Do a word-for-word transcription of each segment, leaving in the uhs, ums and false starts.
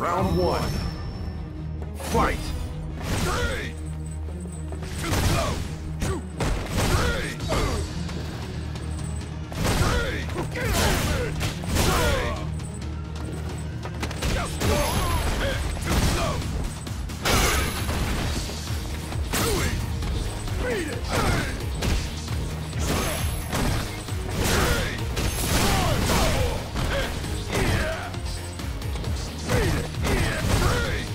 Round one. Fight! Three! Too slow! Two! Three! Three! Get off it! Three! Just go! Too slow! Two! Beat it! Three! Yeah! Beat it! Yeah! Three!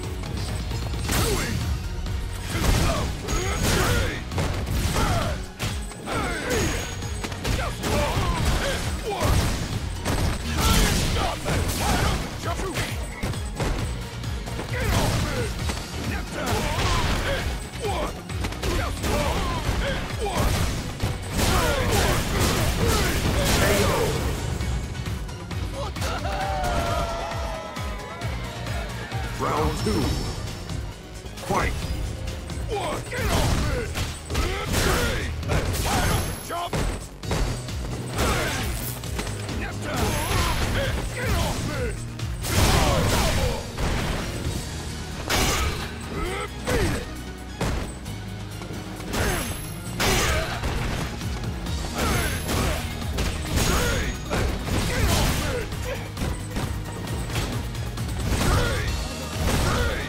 Too slow! Three! Just one! One! Stop it! Jump! Get off it! Nip down! One! Just one! One! What the hell? Round two. Fight! One! Get off it! Three! Jump! Nip down! Get off it! Beat it! Three! Get off it! Three! Three!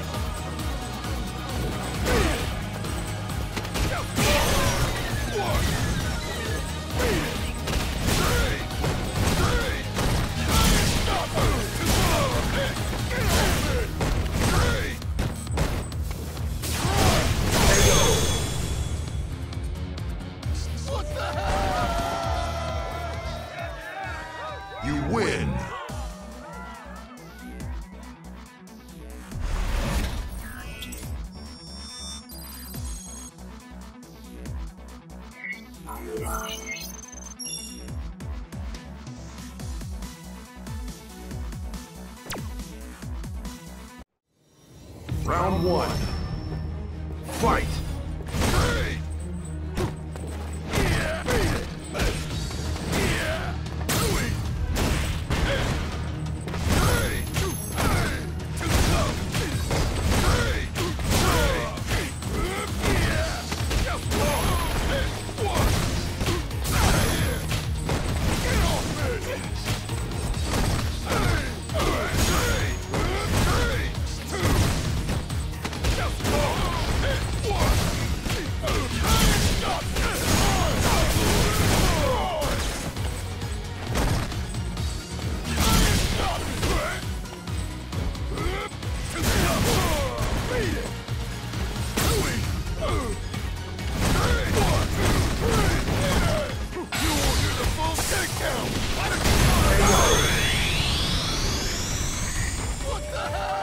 Beat it! Just one! Beat it! Three! Three! Stop it! Too slow! Get off it! Three! What the hell? You win! Round one. Fight! Three! Yeah! Beat it! Yeah! Three! Three! Too slow! Three! Three! Yeah! Just one! One! Get off it! Three! Three! Three! Two! Just one! One! Stop! Beat it! Three! Three! One, two, three! You won't do the full takedown! What the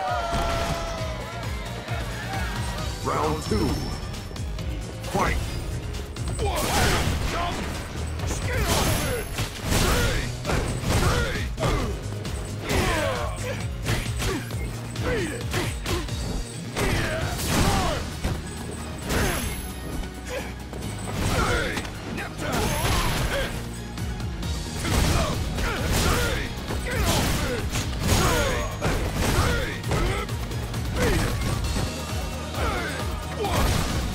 hell? Round two. Fight! One! Jump! Get off it! Three! Three! Yeah! Beat it! Yeah! One! Three! Nip down! Too slow! Three! Get off it! Three! Three! Beat it! One!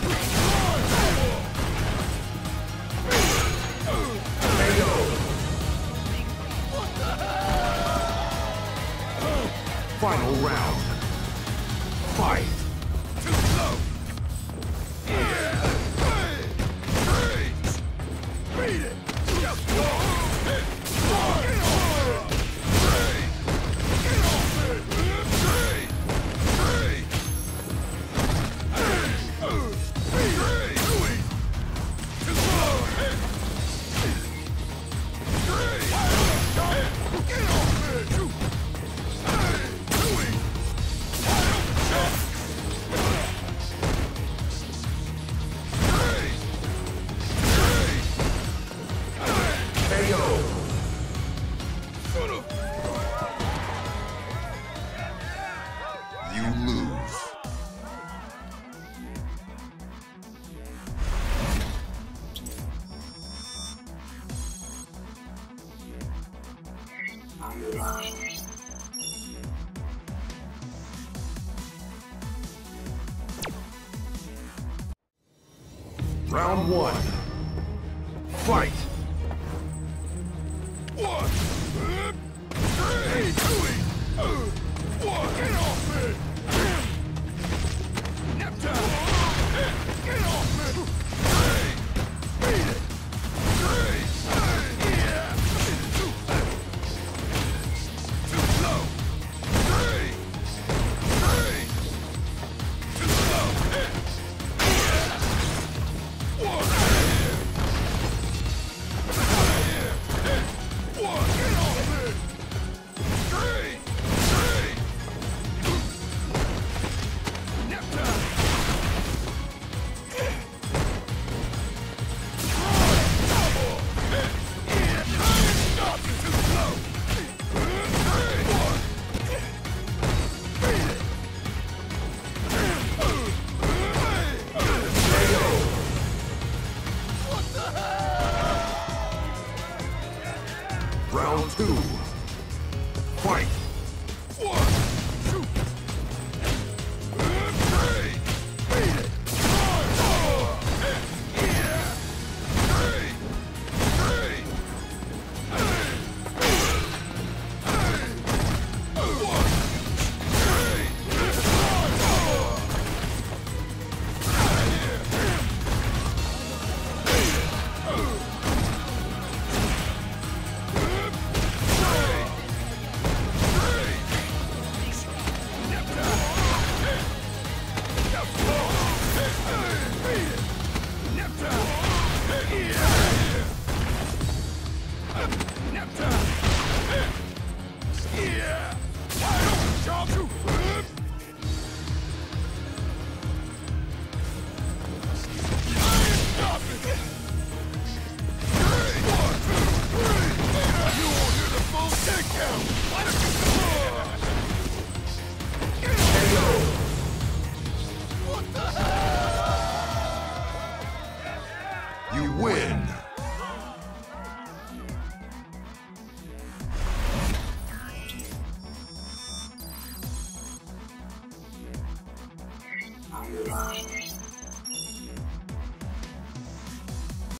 What the hell? Final round. Fight! Too slow! Yeah! Three! Three! Beat it! Just one! One! Get off it! Three! Get off it! Three! Three! Three! Three! Too slow! Three! Get off it! Two! Three! Jump! Three! Three! K O! Son of... You lose. Round one. Fight! One, three, two, one, get off me! Neptune! Get off me! Three, beat it! Three, yeah! Too slow! Three, three, too slow! One, one, get off me! Three, three! Neptune! Double! Yeah! Stop! You're too slow! Three, one! Beat it! What the hell? Round two. Fight! One, two, three, beat it! Four, yeah! Three, three, one, three, four, yeah! Wide open, Charles! Stop it! Three, one, two, three! You won't hear the full takedown! Why don't you come on? What the hell? You win! Thank you.